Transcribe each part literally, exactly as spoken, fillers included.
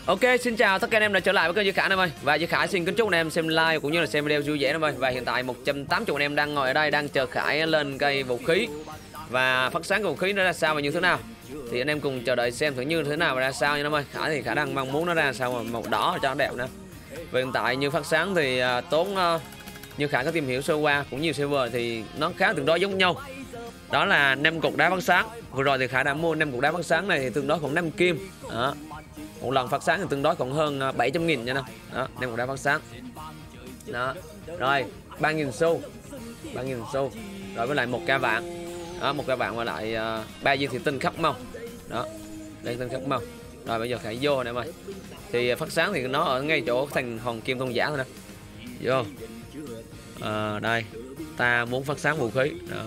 Ok, xin chào tất cả anh em đã trở lại với kênh Duy Khải anh em ơi. Và Duy Khải xin kính chúc anh em xem live cũng như là xem video vui vẻ anh em ơi. Và hiện tại một trăm tám mươi anh em đang ngồi ở đây đang chờ Khải lên cây vũ khí và phát sáng vũ khí nó ra sao và như thế nào. Thì anh em cùng chờ đợi xem thử như thế nào và ra sao nha anh em ơi. Khải thì Khải đang mong muốn nó ra sao mà màu đỏ cho nó đẹp nè. Và hiện tại như phát sáng thì uh, tốn uh, như Khải có tìm hiểu sơ qua cũng nhiều server thì nó khá tương đối giống nhau. Đó là năm cục đá phát sáng. Vừa rồi thì Khải đã mua năm cục đá phát sáng này thì tương đối khoảng năm kim. Đó. Một lần phát sáng thì tương đối khoảng hơn bảy trăm nghìn nha nè. Đó, năm cục đá phát sáng. Đó. Rồi, ba nghìn xu. ba nghìn xu. Rồi với lại một ca vàng. Đó, một ca vàng và lại uh, ba viên thủy tinh khắc màu. Đó. Đây tinh khắc màu. Rồi bây giờ Khải vô nè em ơi. Thì phát sáng thì nó ở ngay chỗ thành hòn kim tôn giả thôi nè. Vô. À, đây. Ta muốn phát sáng vũ khí. Đó.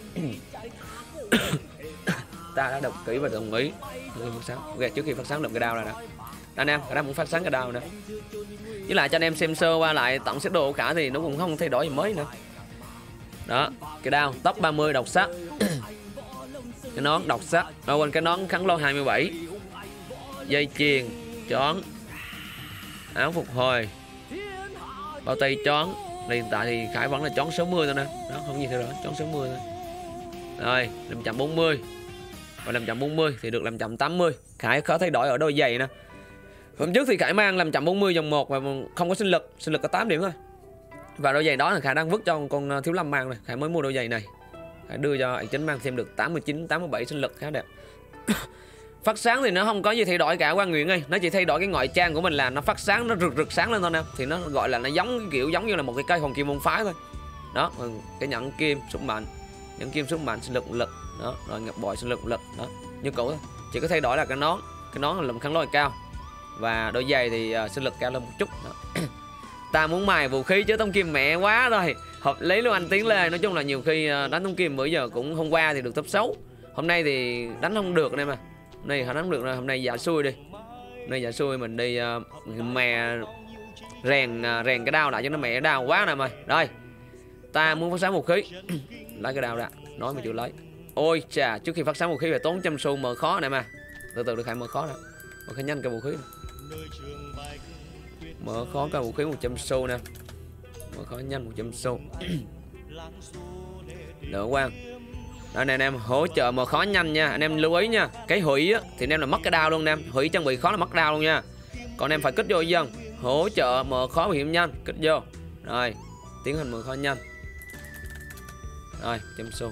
Ta đã đọc kỹ và đồng ý phát sáng. Okay, trước khi phát sáng đập cái đao này nè anh em, đang muốn phát sáng cái đao nè. Với lại cho anh em xem sơ qua lại tổng set đồ cả thì nó cũng không thay đổi gì mới nữa. Đó, cái đao tốc ba mươi độc sắc. Cái nón độc sắc, à, quên cái nón kháng lô hai mươi bảy. Dây chuyền, chón, áo phục hồi, bao tay chón. Hiện tại thì Khải vẫn là chón sáu mươi thôi nè. Đó, không gì thay đổi, chón sáu mươi thôi. Rồi, năm trăm bốn mươi. Và năm trăm bốn mươi thì được năm trăm tám mươi. Khải có thay đổi ở đôi giày nè. Hôm trước thì Khải mang năm trăm bốn mươi dòng một và không có sinh lực, sinh lực có tám điểm thôi. Và đôi giày đó là Khải đang vứt cho con Thiếu Lâm mang này. Khải mới mua đôi giày này. Khải đưa cho anh Chính mang thêm được tám mươi chín, tám mươi bảy sinh lực khá đẹp. Phát sáng thì nó không có gì thay đổi cả Quan Nguyện ơi. Nó chỉ thay đổi cái ngoại trang của mình là nó phát sáng, nó rực rực sáng lên thôi nè. Thì nó gọi là nó giống cái kiểu giống như là một cái cây hồng kim môn phái thôi. Đó, cái nhẫn kim sức mạnh, nhẫn kim sức mạnh sinh lực lực. Đó, rồi ngập bội sinh lực lực. Đó, như cũ thôi. Chỉ có thay đổi là cái nón, cái nón là lùm kháng lôi cao. Và đôi giày thì uh, sinh lực cao lên một chút. Đó. Ta muốn mài vũ khí chứ tông kim mẹ quá rồi. Hợp lý luôn anh Tiến Lê. Nói chung là nhiều khi uh, đánh tông kim bữa giờ cũng hôm qua thì được top sáu. Hôm nay thì đánh không được anh em à. Hôm nay họ đánh được rồi, hôm nay giả xui đi. Hôm nay giả xui mình đi uh, mè rèn uh, rèn cái đao lại cho nó mẹ đao quá nè mày. Rồi. Ta muốn phát sáng vũ khí. Lấy cái đao ra, nói mà chịu lấy. Ôi chà, trước khi phát sáng vũ khí phải tốn trăm xu mở khó này mà. Từ từ được Khải mở khó nè. Mở khá nhanh cái vũ khí này. Mở khó cái vũ khí một trăm xu nè. Mở khó nhanh một trăm xu. Đỡ quan. Đó này anh em, hỗ trợ mở khó nhanh nha. Anh em lưu ý nha. Cái hủy á, thì anh em là mất cái đao luôn anh em. Hủy trang bị khó là mất đao luôn nha. Còn em phải kích vô dân. Hỗ trợ mở khó bảo hiểm nhanh, kích vô. Rồi, tiến hành mở khó nhanh. Rồi, trăm xu.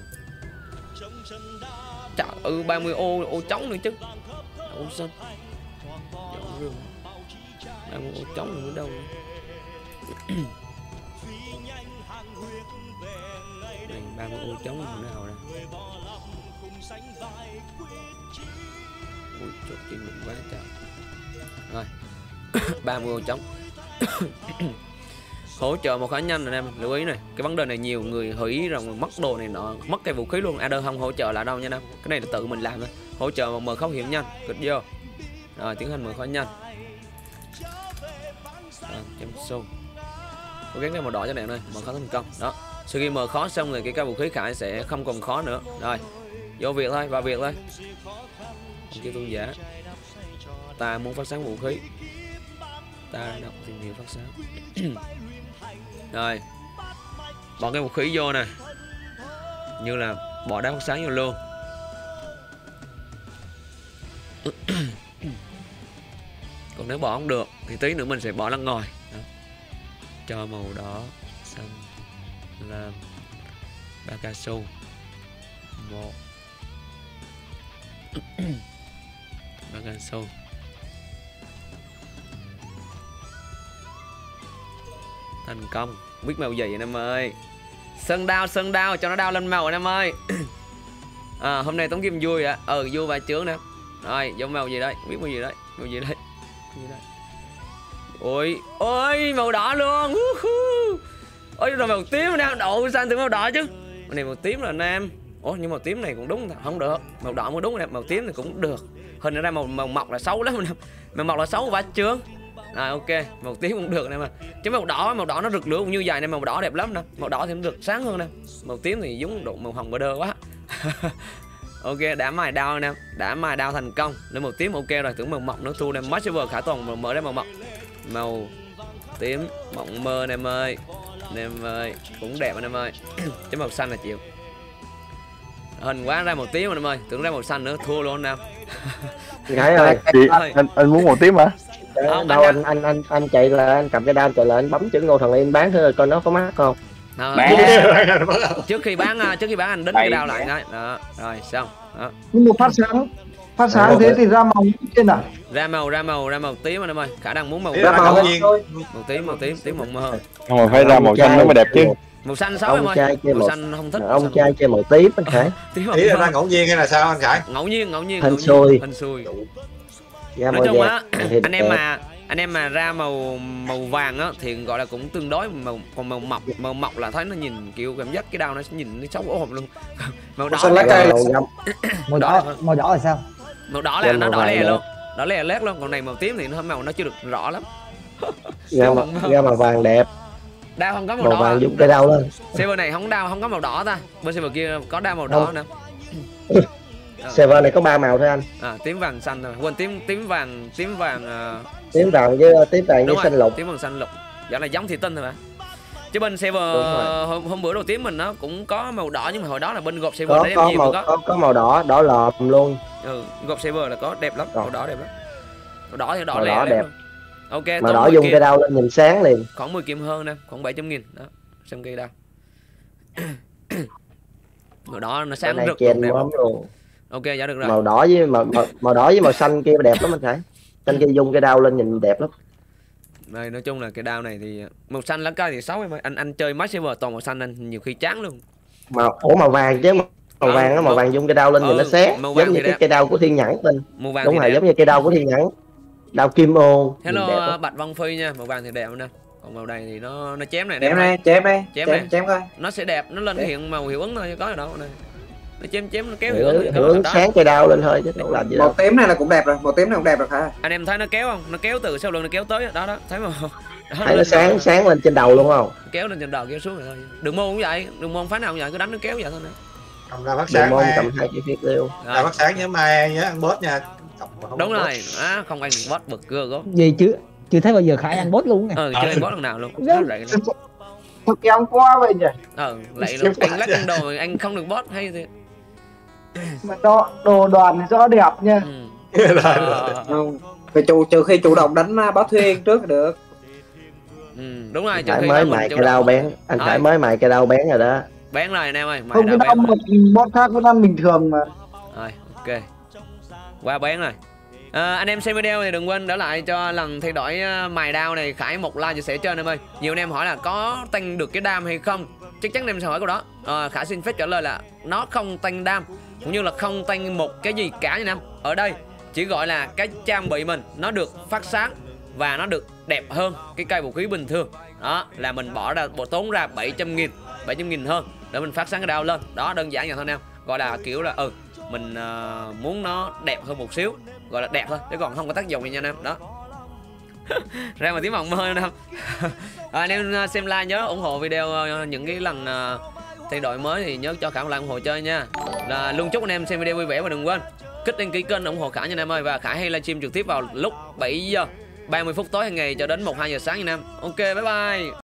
Trời ơi, ba mươi ô, ô trống nữa chứ. Ô xanh. ba mươi ô trống nữa đâu. Đây, ba mươi ô trống nữa nào nè. Ui, chốt chuyện đụng quá trời. Rồi, ba mươi ô trống. Hỗ trợ một khá nhanh anh em lưu ý này. Cái vấn đề này nhiều người hủy rồi mất đồ này nọ, mất cái vũ khí luôn. Adder không hỗ trợ lại đâu nha em. Cái này là tự mình làm thôi. Hỗ trợ một mở khó hiểm nhanh, kích vô. Rồi tiến hành mở khó nhanh. Rồi, chấm xu. Cố gắng lên màu đỏ cho này ơi, mở khó thành công. Đó. Sau khi mở khó xong rồi cái cây vũ khí Khải sẽ không còn khó nữa. Rồi. Vô việc thôi, vào việc thôi. Không kêu tôn giả. Ta muốn phát sáng vũ khí. Ta đọc tìm hiểu phát sáng. Rồi. Bỏ cái vũ khí vô nè. Như là bỏ đá phát sáng vô luôn. Còn nếu bỏ không được thì tí nữa mình sẽ bỏ lăn ngồi. Đó. Cho màu đỏ, xanh, lam, ba cao su, một, ba cao su. Thành công. Biết màu gì anh em ơi. Sơn đao, sơn đao cho nó đao lên màu anh em ơi. À, hôm nay tống kim vui ạ. À? Ừ, vui và chướng nè. Rồi, giống màu gì đây? Biết màu gì đây? Màu gì đây? Màu gì đây? Ôi, ôi màu đỏ luôn. Ôi rồi màu tím anh em. Độ sao từ màu đỏ chứ. Màu này màu tím rồi anh em. Ủa nhưng màu tím này cũng đúng không được. Màu đỏ mới đúng nè, màu tím này cũng được. Hình ra màu màu mọc là xấu lắm anh em. Màu mọc là xấu và chướng. À ok, màu tím cũng được nè mà. Chứ màu đỏ, màu đỏ nó rực lửa cũng như vậy nè, màu đỏ đẹp lắm nè. Màu đỏ thì nó rực sáng hơn nè. Màu tím thì giống độ màu hồng bơ đơ quá. Ok, đã mài đao anh em, đã mài đao thành công lên màu tím. Ok rồi, tưởng màu mọc nó thu đem Master Khả Toàn mở ra màu mọc, màu tím mộng mơ anh em ơi, anh em ơi cũng đẹp anh em ơi. Chứ màu xanh là chịu, hình quá ra màu tím anh em ơi, tưởng ra màu xanh nữa thua luôn anh em. Gái ơi, Chị, anh, anh muốn màu tím hả? Không, đâu anh anh anh anh anh chạy là anh cầm cái đao chạy là anh bấm chữ Ngô Thần Yên bán thử coi nó có mắc không. Đó, Mẹ. trước khi bán trước khi bán anh đính cái đao lại đấy. Đó, rồi xong. Đó. Nhưng mà phát sáng phát sáng Ờ, thế thì ra màu trên à? Ra màu ra màu ra màu tím anh em ơi, khả năng muốn màu Ra màu nhiên. màu tím màu tím tím mộng mơ hơn. Nhưng mà phải ra màu xanh nó mới đẹp chứ. Màu xanh xấu em Ông ơi, trai chơi màu màu xanh không thích. ông trai chơi màu tím anh Khải. Tím Ý là mộng ra mơ. ngẫu nhiên hay là sao anh Khải? Ngẫu nhiên ngẫu nhiên Hên ngẫu nhiên. xui. Hên xui. Ra Nói màu chung đẹp á, thì anh em đẹp. mà anh em mà ra màu màu vàng á thì gọi là cũng tương đối, màu còn màu mọc màu mọc là thấy nó nhìn kiểu cảm giác cái đao nó nhìn nó xấu hổ luôn. Màu đỏ Xanh lá là- cây. Màu ngâm. Màu đỏ màu đỏ là sao? màu đỏ là Ra nó màu đỏ vàng lè đẹp. luôn, đỏ lè lét luôn, còn này màu tím thì nó màu nó chưa được rõ lắm. Ra màu, ra màu vàng đẹp, Đao không có màu, màu đỏ. vàng dùng cái đao lên. Server này không đao không có màu đỏ ta, bên server kia có đao màu đỏ Không. nè. Server này có ba màu thôi anh, À, tím vàng xanh thôi, quên tím tím vàng tím vàng à, tím vàng với tím vàng với đúng xanh rồi, lục. tím vàng xanh lục, dạo này giống thủy tinh thôi mà. Chứ bên server Đúng rồi. hôm, hôm bữa đầu tiên mình nó cũng có màu đỏ, nhưng mà hồi đó là bên gộp server Có đấy em có nhiều màu có. có, có màu đỏ đỏ lòm luôn. Ừ, gộp server là có đẹp lắm, Rồi. màu đỏ đẹp lắm. Màu đỏ thì đỏ Màu lè đỏ lắm đẹp. luôn. Ok, Màu tốn đỏ mười dùng kim, cái đao lên nhìn sáng liền. khoảng mười kim hơn nè, khoảng bảy trăm nghìn đó. Xem cây đao. Màu đỏ nó Cái sáng này rực chèn luôn, đẹp lắm. móm luôn. Ok, dạ được rồi. Màu đỏ với màu, màu màu đỏ với màu xanh kia đẹp lắm anh Khải. Xanh kia dùng cái đao lên nhìn đẹp lắm. Đây nói chung là cái đao này thì màu xanh lá cây thì xấu em ơi. Anh anh chơi Max Silver toàn màu xanh anh nhiều khi chán luôn. Màu ủa màu vàng chứ, màu Ừ, vàng á, màu màu- vàng dùng cái đao lên nhìn ừ, nó sáng, màu vàng giống như thì cái đẹp. cây đao của Thiên Nhẫn bên. Màu vàng Đúng thì rồi, đẹp. giống như cây đao của Thiên Nhẫn. Đao kim ô. nhìn đẹp Hello lắm. Bạch Văn Phi nha, màu vàng thì đẹp nè. Còn màu đây thì nó nó chém này Chém đẹp đây, này. chém đây, Chém chém này. chém coi. Nó sẽ đẹp, nó lên hiện màu hiệu ứng thôi, có gì đâu này. Nó chém chém nó kéo hiệu Hiệu ứng ứng, thì hiệu đó, ứng đó. sáng cây đao lên thôi chứ đâu làm gì Màu đâu. tím này là cũng đẹp rồi, màu tím này cũng đẹp rồi hả? Anh em thấy nó kéo không? Nó kéo từ sau lưng nó kéo tới đó đó, thấy không? Đó, Thấy nó lên sáng đầu, sáng lên trên đầu luôn không? kéo lên trên đầu kéo xuống rồi thôi. Đường môn cũng vậy, đường môn phá nào cũng vậy, cứ đánh nó kéo vậy thôi nè. Cầm ra phát Đường sáng môn mai. cầm hai cái phiết liêu. Ra Rồi. phát sáng nhớ mai nhớ ăn bớt nha. Cầm mà không Đúng ăn rồi, á không ăn được boss bực cưa gốm. Gì chứ chưa thấy bao giờ Khải ăn bốt luôn nè. Ờ chơi boss lần nào luôn. Nó vậy lắm. Thật em quá vậy nhỉ. Ờ lại luôn, anh lắc ăn đồ mà anh không được boss hay thì. Mà đồ, đồ đoàn thì rõ đẹp nha. Ừ. bớt. Rồi, rồi. Ờ, Không, phải chủ trừ khi chủ động đánh uh, báo thuyên trước là được. ừ, đúng rồi, Anh trừ Khải khi mới đó mình mài chủ cây đao động. bén. Anh Khải Rồi. mới mài cây đao bén rồi đó. Bén rồi anh em ơi, mày Không cái đã đau bén rồi. một bốt khác vẫn ăn bình thường mà. Rồi, ok. Qua bén rồi. À, anh em xem video thì đừng quên để lại cho lần thay đổi uh, mài đao này Khải một like chia sẻ trên em ơi. Nhiều anh em hỏi là có tăng được cái đam hay không? Chắc chắn anh em sẽ hỏi câu đó. À, Khải xin phép trả lời là nó không tăng đam, cũng như là không tăng một cái gì cả nha anh em. Ở đây chỉ gọi là cái trang bị mình nó được phát sáng và nó được đẹp hơn cái cây vũ khí bình thường. Đó là mình bỏ ra bộ tốn ra bảy trăm nghìn, bảy trăm nghìn hơn để mình phát sáng cái đao lên. Đó đơn giản vậy thôi anh em. Gọi là kiểu là ừ mình uh, muốn nó đẹp hơn một xíu, gọi là đẹp thôi chứ còn không có tác dụng gì nha anh em. Đó. Ra mà tiếng mộng mơ anh em. À, anh em uh, xem like nhớ ủng hộ video uh, những cái lần uh, thay đổi mới thì nhớ cho Khải một like ủng hộ chơi nha. Là luôn chúc anh em xem video vui vẻ và đừng quên kích đăng ký kênh ủng hộ Khải nha anh em ơi. Và Khải hay livestream trực tiếp vào lúc bảy giờ ba mươi phút tối hàng ngày cho đến một hai giờ sáng nha anh em. Ok bye bye.